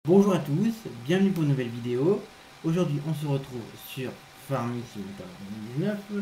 Bonjour à tous, bienvenue pour une nouvelle vidéo. Aujourd'hui on se retrouve sur Farming Simulator 2019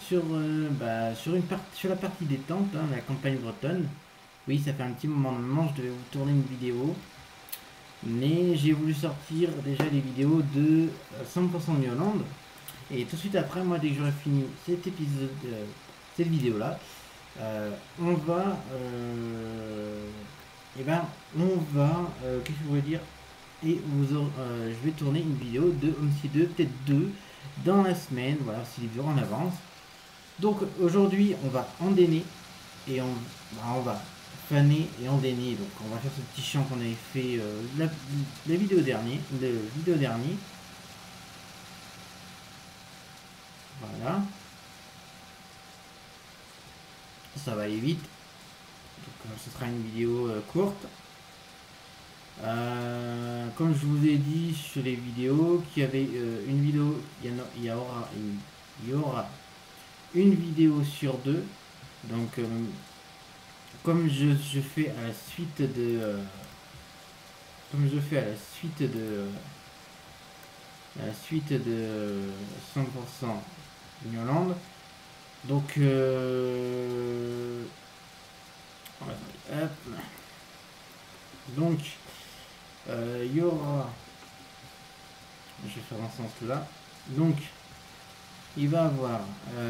sur la partie détente, hein, la campagne bretonne. Oui, ça fait un petit moment, je devais vous tourner une vidéo, mais j'ai voulu sortir déjà les vidéos de 100% New Holland. Et tout de suite après, moi dès que j'aurai fini cet épisode, cette vidéo là, on va, qu'est-ce que je voulais dire, je vais tourner une vidéo de Homestead 2, peut-être deux, dans la semaine, voilà, si les vidéos en avance. Donc aujourd'hui, on va endainer et on va faner et endainer. Donc on va faire ce petit champ qu'on avait fait la vidéo dernière. Voilà, ça va aller vite. Donc ce sera une vidéo courte. Comme je vous ai dit sur les vidéos, qu'il y avait une vidéo, il y aura une vidéo sur deux. Donc, comme je fais à la suite de, comme je fais à la suite de 100% New Holland. Donc, hop. Donc, il y aura, je vais faire dans ce sens-là. Donc, il va avoir,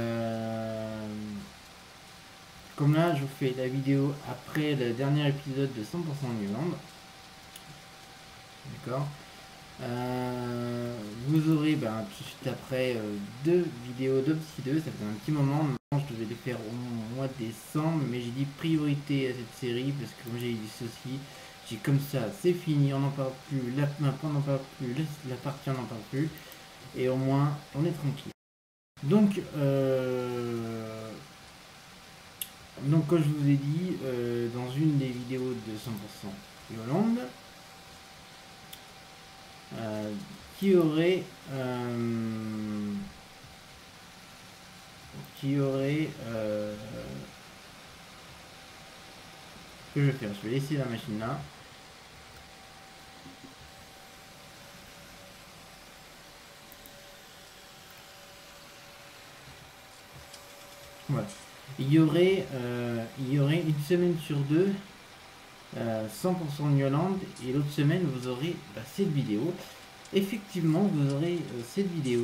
comme là, je vous fais la vidéo après le dernier épisode de 100% New Holland. D'accord. Vous aurez tout de suite après deux vidéos d'Obsi 2. Ça fait un petit moment. Maintenant, je devais les faire au mois de décembre, mais j'ai dit priorité à cette série parce que comme j'ai dit ceci, j'ai comme ça, c'est fini, on n'en parle plus, la map on n'en parle plus, la partie on n'en parle plus, et au moins on est tranquille. Donc comme je vous ai dit, dans une des vidéos de 100% Yolande, qui aurait que je vais faire, je vais laisser la machine là. Voilà. Il y aurait une semaine sur deux 100% New Holland, et l'autre semaine vous aurez cette vidéo. Effectivement, vous aurez cette vidéo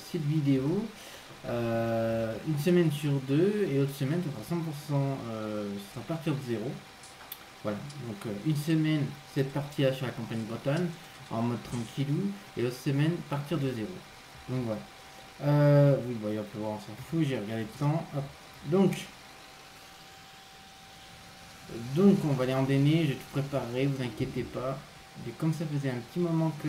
une semaine sur deux, et l'autre semaine ça sera 100%, ce sera à partir de zéro. Voilà, donc une semaine cette partie là sur la campagne bretonne en mode tranquillou, et l'autre semaine partir de zéro. Donc voilà. Oui, bon, il va pleuvoir, on s'en fout, j'ai regardé le temps. Hop. Donc on va les endainer, j'ai tout préparé, vous inquiétez pas. Et comme ça faisait un petit moment que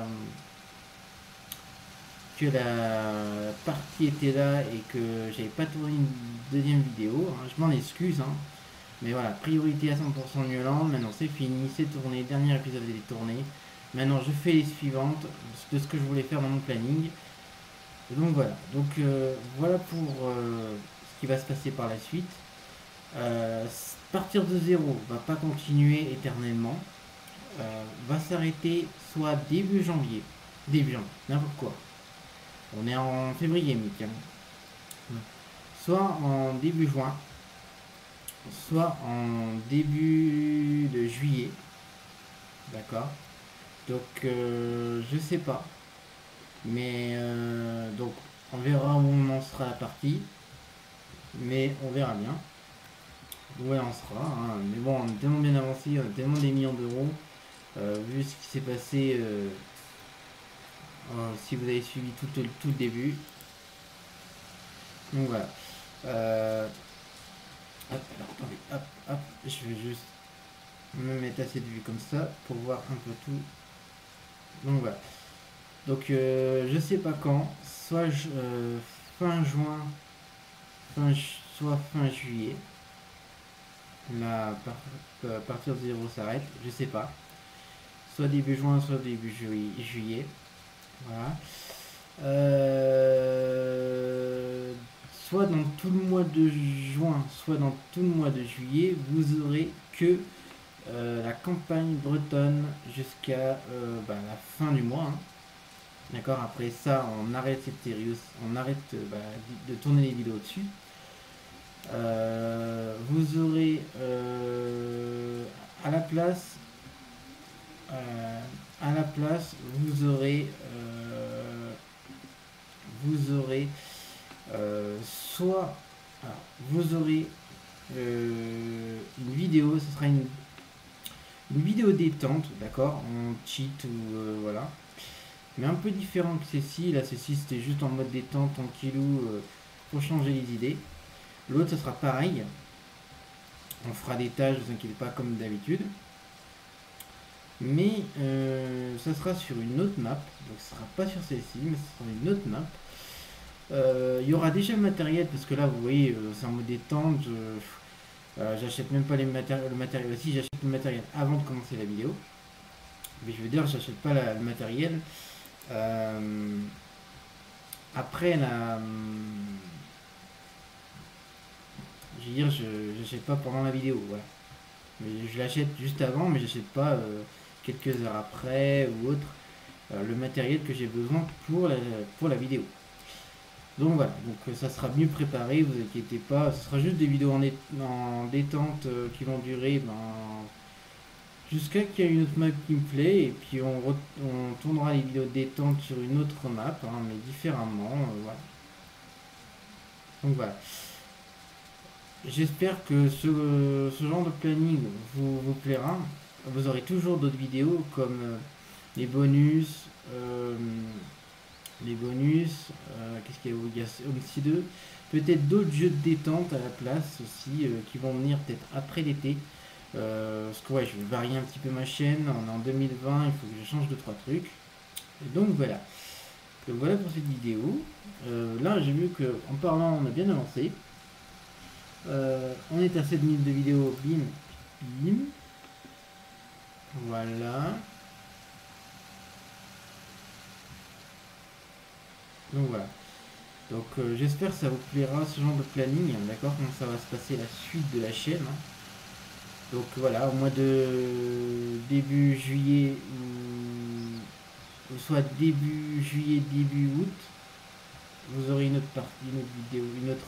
la partie était là et que j'avais pas tourné une deuxième vidéo, hein, je m'en excuse, hein. Mais voilà, priorité à 100% New Holland, maintenant c'est fini, c'est tourné, dernier épisode est tourné. Maintenant je fais les suivantes de ce que je voulais faire dans mon planning. Et donc voilà, voilà pour ce qui va se passer par la suite. Partir de zéro va pas continuer éternellement, va s'arrêter soit début janvier, n'importe quoi. On est en février, Mick, hein. Soit en début juin, soit en début de juillet, d'accord. Donc je sais pas, mais donc on verra où on en sera la partie, mais on verra bien. Ouais, on sera, hein. Mais bon, on est tellement bien avancé, on a tellement des millions d'euros, vu ce qui s'est passé, si vous avez suivi tout le début. Donc voilà. Hop, alors attendez, hop, je vais juste me mettre à cette vue comme ça pour voir un peu tout. Donc voilà. Donc je sais pas quand, soit fin juin, soit fin juillet. Là, à partir de zéro s'arrête, je sais pas. Soit début juin, soit début juillet. Voilà. Soit dans tout le mois de juin, soit dans tout le mois de juillet, vous aurez que la campagne bretonne jusqu'à la fin du mois, hein. D'accord, après ça, on arrête cette série, on arrête de tourner les vidéos dessus. Vous aurez à la place, vous aurez, soit, alors, vous aurez une vidéo, ce sera une vidéo détente, d'accord, en cheat ou voilà, mais un peu différent que celle-ci. Là, celle-ci c'était juste en mode détente, tranquillou, pour changer les idées. L'autre, ce sera pareil. On fera des tâches, ne vous inquiétez pas, comme d'habitude. Mais ça sera sur une autre map. Donc, ce sera pas sur celle-ci, mais ce sera une autre map. Il y aura déjà le matériel, parce que là, vous voyez, c'est en mode détente. J'achète même pas le matériel. Si, j'achète le matériel avant de commencer la vidéo. Mais je veux dire, j'achète pas le matériel. Après la. Je veux dire, je n'achète pas pendant la vidéo, voilà. Mais je l'achète juste avant, mais j'achète pas quelques heures après ou autre le matériel que j'ai besoin pour la vidéo. Donc voilà, donc ça sera mieux préparé, vous inquiétez pas. Ce sera juste des vidéos en détente qui vont durer jusqu'à qu'il y ait une autre map qui me plaît, et puis on tournera les vidéos détente sur une autre map, hein, mais différemment, voilà. Donc voilà. J'espère que ce genre de planning vous plaira. Vous aurez toujours d'autres vidéos comme les bonus, qu'est-ce qu'il y a, il y a Odyssey 2, peut-être d'autres jeux de détente à la place aussi qui vont venir peut-être après l'été. Parce que ouais, je vais varier un petit peu ma chaîne. On est en 2020, il faut que je change 2-3 trucs. Et donc voilà. Donc voilà pour cette vidéo. Là, j'ai vu que en parlant, on a bien avancé. On est à 7 minutes de vidéo, bim, bim. Voilà. Donc voilà. Donc j'espère que ça vous plaira ce genre de planning, hein, d'accord, comment ça va se passer la suite de la chaîne, hein. Donc voilà, au mois de début juillet, ou soit début juillet, début août, vous aurez une autre partie, une autre vidéo,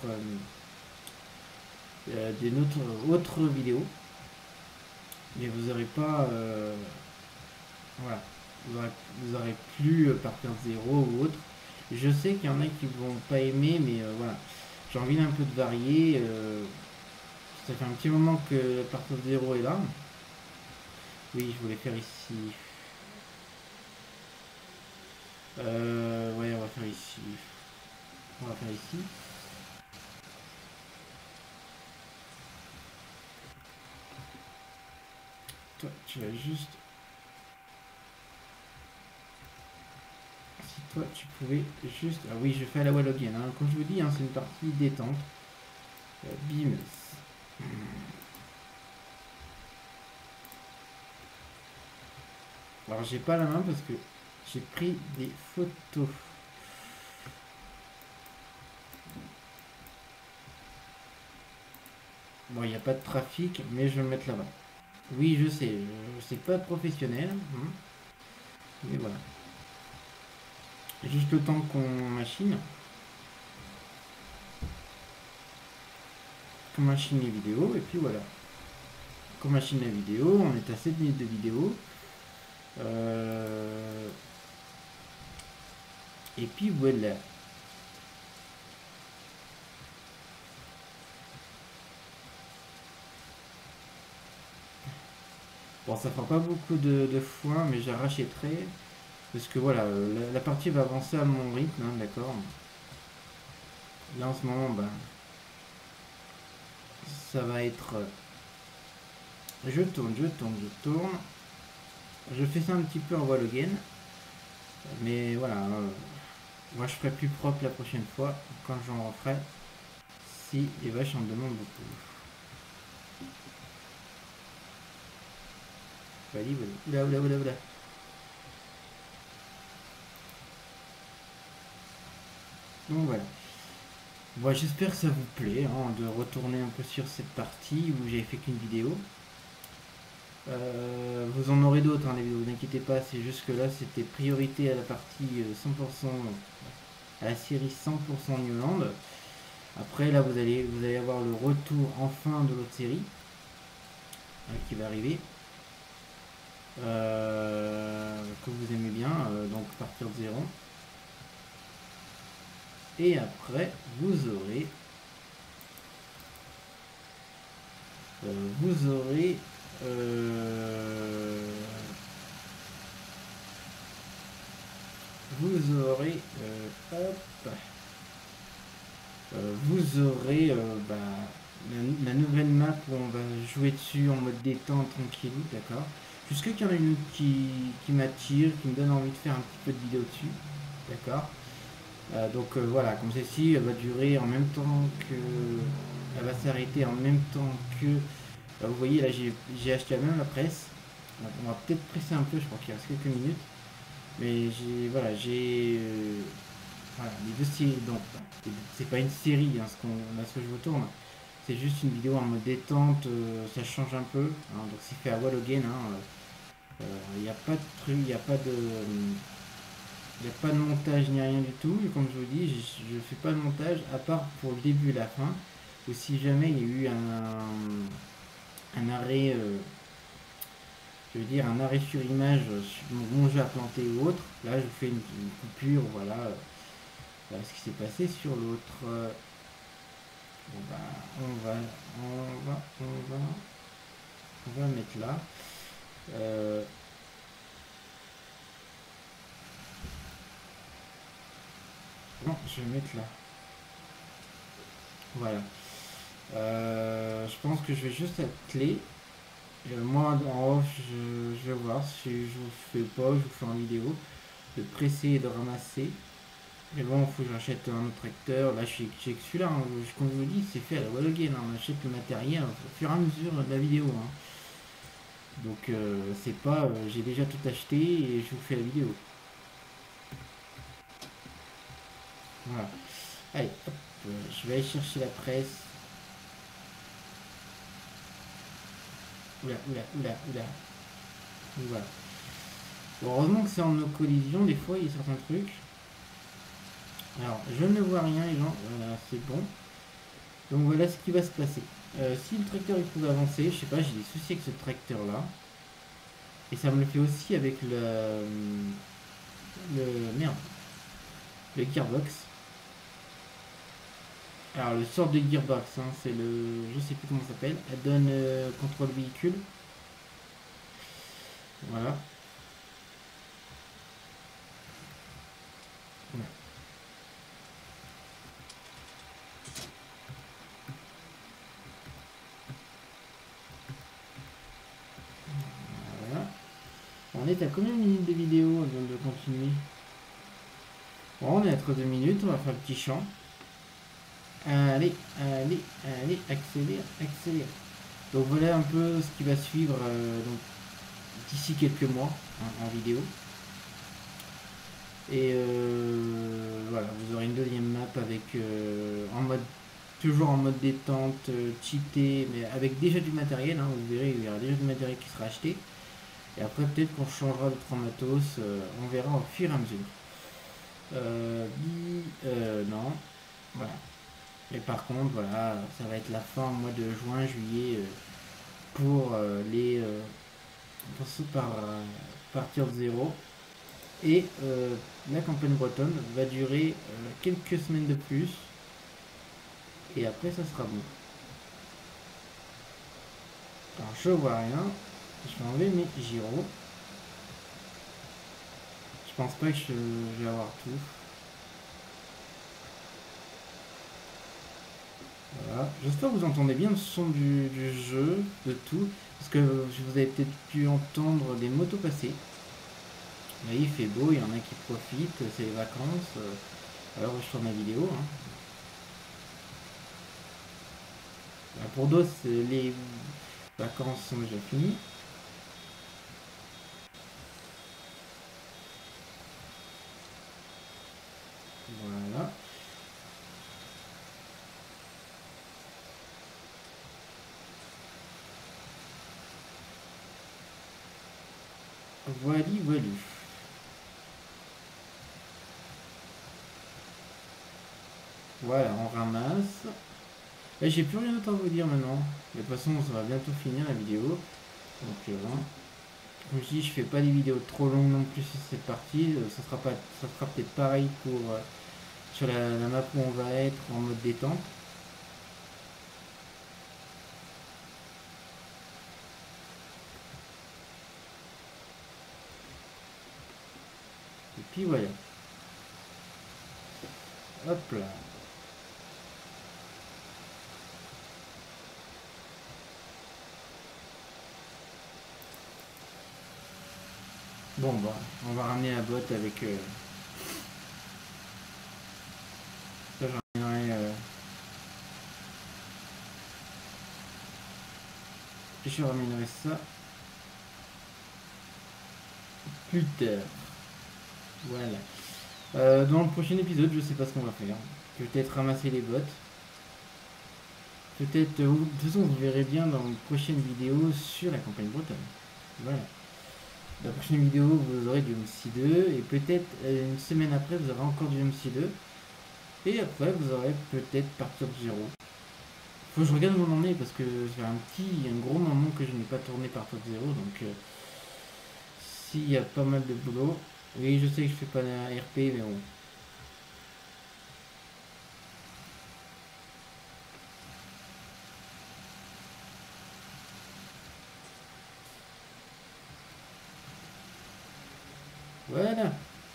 autre vidéo. Mais vous n'aurez pas, voilà, vous aurez plus partir de zéro ou autre. Je sais qu'il y en a qui vont pas aimer, mais voilà, j'ai envie d'un peu de varier. Ça fait un petit moment que partir de zéro est là. Oui, je voulais faire ici. Ouais, on va faire ici. On va faire ici. Toi, tu vas juste. Si toi, tu pouvais juste. Ah oui, je fais à la wall again, hein. Comme je vous dis, hein, c'est une partie détente. Bim. Alors, j'ai pas la main parce que j'ai pris des photos. Bon, il n'y a pas de trafic, mais je vais me mettre là-bas. Oui, je sais, c'est pas professionnel, hein, mais voilà. Juste le temps qu'on machine. Qu'on machine les vidéos, et puis voilà. Qu'on machine la vidéo, on est à 7 minutes de vidéo. Et puis voilà. Bon, ça fera pas beaucoup de foin, mais j'arracheterai. Parce que voilà, la partie va avancer à mon rythme, hein, d'accord. Là en ce moment, ça va être. Je tourne. Je fais ça un petit peu en wall again. Mais voilà, moi je ferai plus propre la prochaine fois quand j'en referai. Si les vaches en demandent beaucoup. Oula. Donc voilà. Bon, j'espère que ça vous plaît, hein, de retourner un peu sur cette partie où j'avais fait qu'une vidéo. Vous en aurez d'autres, hein, les vidéos, vous inquiétez pas, c'est juste que là c'était priorité à la partie 100%, à la série 100% New Land. Après là vous allez avoir le retour enfin de l'autre série qui va arriver. Que vous aimez bien, donc partir de zéro. Et après vous aurez vous aurez hop, vous aurez bah, la nouvelle map où on va jouer dessus en mode détente tranquille, d'accord. Jusque qu'il y en a une qui m'attire, qui me donne envie de faire un petit peu de vidéo dessus, d'accord. Donc voilà, comme celle-ci, elle va durer en même temps que, elle va s'arrêter en même temps que, vous voyez là j'ai acheté même la presse. Donc, on va peut-être presser un peu, je crois qu'il reste quelques minutes, mais j'ai voilà, les deux séries, donc c'est pas une série, hein, ce que je vous tourne. C'est juste une vidéo en mode détente, ça change un peu, hein, donc c'est fait à Wall Again. Il n'y a pas de truc, il n'y a pas de. Il n'y a pas de montage ni rien du tout. Et comme je vous dis, je ne fais pas de montage à part pour le début et la fin. Ou si jamais il y a eu un arrêt, je veux dire un arrêt sur image sur mon jeu à planter ou autre. Là, je vous fais une coupure, voilà, voilà ce qui s'est passé sur l'autre. Bon, bah, on va mettre là. Non, je vais mettre là. Voilà. Je pense que je vais juste être clé. Moi en off, je vais voir si je vous fais pas, je vous fais en vidéo. De presser et de ramasser. Mais bon, il faut que j'achète un autre tracteur. Là, j'ai que celui-là, hein. Comme je vous dis, c'est fait à la wall again, hein. On achète le matériel au fur et à mesure de la vidéo, hein. Donc, c'est pas j'ai déjà tout acheté et je vous fais la vidéo. Voilà. Allez, hop, je vais aller chercher la presse. Oula, oula, oula, oula. Voilà. Bon, heureusement que c'est en nos collisions, des fois il y a certains trucs. Alors, je ne vois rien les gens, voilà, c'est bon. Donc voilà ce qui va se passer. Si le tracteur il pouvait avancer, je sais pas, j'ai des soucis avec ce tracteur là. Et ça me le fait aussi avec merde, le gearbox. Alors le sort de gearbox, hein, c'est le, je sais plus comment ça s'appelle, elle donne contrôle véhicule. Voilà. Voilà. Voilà. On est à combien de minutes de vidéo avant de continuer? Bon, on est à 32 minutes, on va faire le petit chant. Allez, allez, allez, accélère, accélère. Donc voilà un peu ce qui va suivre d'ici quelques mois, hein, en vidéo. Et voilà, vous aurez une deuxième map avec toujours en mode détente, cheaté, mais avec déjà du matériel, hein, vous verrez, il y aura déjà du matériel qui sera acheté. Et après peut-être qu'on changera de 3 matos, on verra au fur et à mesure. Non, voilà. Et par contre, voilà, ça va être la fin au mois de juin, juillet pour partir de zéro. Et la campagne bretonne va durer quelques semaines de plus. Et après, ça sera bon. Alors, je vois rien. Je vais enlever mes gyros. Je pense pas que je vais avoir tout. Voilà. J'espère que vous entendez bien le son du jeu, de tout. Parce que vous avez peut-être pu entendre des motos passer. Là, il fait beau, il y en a qui profitent, c'est les vacances. Alors, je tourne la vidéo. Hein. Là, pour d'autres, les vacances sont déjà finies. Voilà. Voilà. Voilà, on ramasse. Et j'ai plus rien d'autre à vous dire maintenant. De toute façon, ça va bientôt finir la vidéo. Donc, voilà. Comme je dis, je fais pas des vidéos trop longues non plus sur cette partie. Ça sera peut-être pareil pour sur la map où on va être en mode détente. Et puis voilà. Hop là. Bon bah, on va ramener la botte avec... ça, j'en ramènerai, je ramènerai ça plus tard. Voilà. Dans le prochain épisode, je sais pas ce qu'on va faire. Peut-être ramasser les bottes. Peut-être... de toute façon, vous verrez bien dans une prochaine vidéo sur la campagne bretonne. Voilà. La prochaine vidéo, vous aurez du MC2 et peut-être une semaine après, vous aurez encore du MC2. Et après, vous aurez peut-être Partir de zéro. Faut que je regarde où on en est parce que ça fait un gros moment que je n'ai pas tourné Partir de zéro. Donc, s'il y a pas mal de boulot. Oui, je sais que je fais pas la RP, mais bon. Voilà.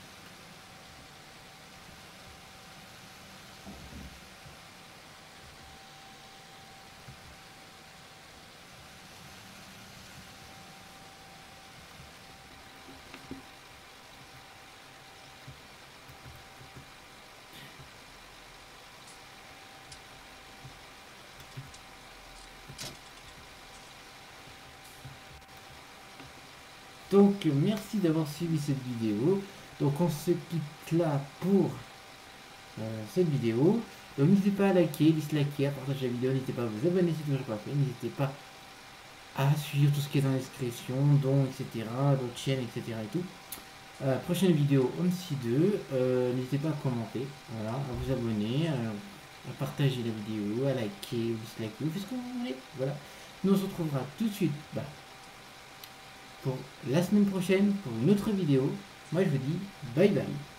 Donc, merci d'avoir suivi cette vidéo. Donc, on se quitte là pour cette vidéo. Donc, n'hésitez pas à liker, disliker, à partager la vidéo. N'hésitez pas à vous abonner si ce n'est pas fait. N'hésitez pas à suivre tout ce qui est dans la description, dons, etc., d'autres chaînes, etc. et tout. Prochaine vidéo OMSI2. N'hésitez pas à commenter, voilà, à vous abonner, à partager la vidéo, à liker, ou disliker, ou ce que vous voulez. Voilà. Nous on se retrouvera tout de suite pour la semaine prochaine pour une autre vidéo. Moi je vous dis bye bye.